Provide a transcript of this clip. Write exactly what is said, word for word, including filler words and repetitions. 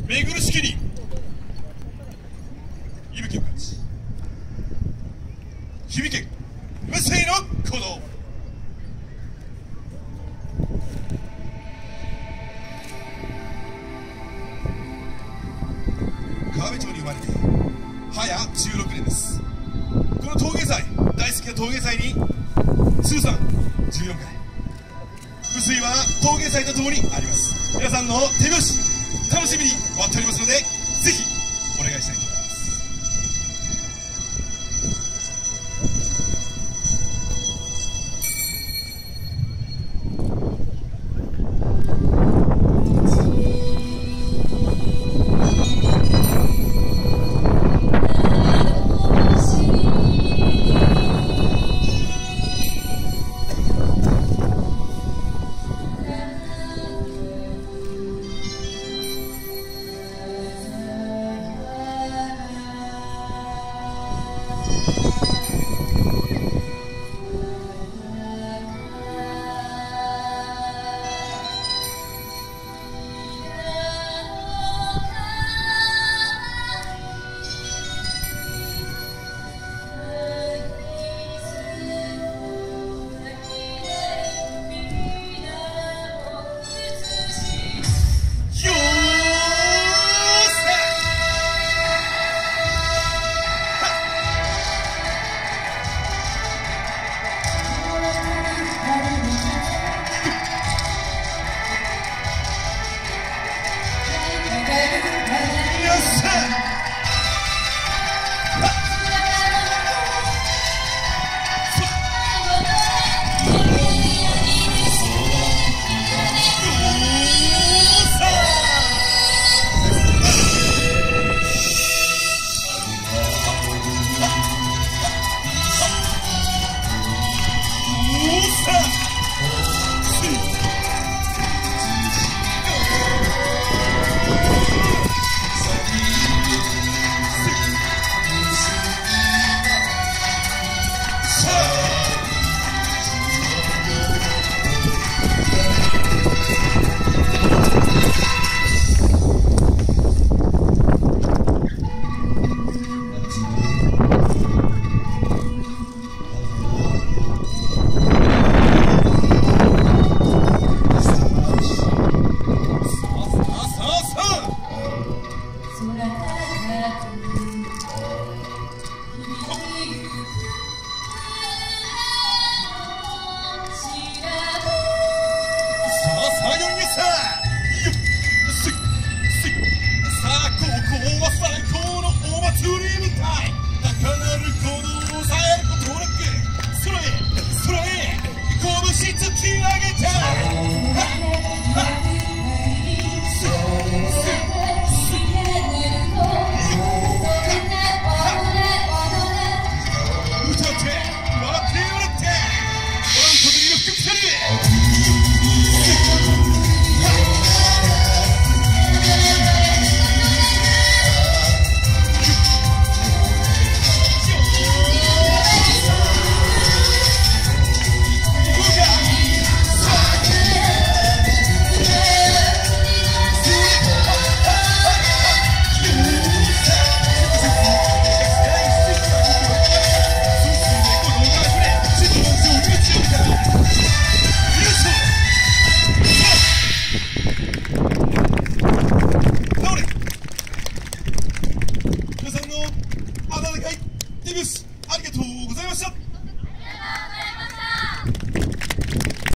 めぐるしきに息吹を感じ響け無声の鼓動。川辺町に生まれて早じゅうろくねんです。この陶芸祭、大好きな陶芸祭に通算じゅうよんかい、無水は陶芸祭とともにあります。皆さんの手拍子楽しみに待っておりますので、ぜひお願いしたいと思います。皆さんの温かいデビューありがとうございました。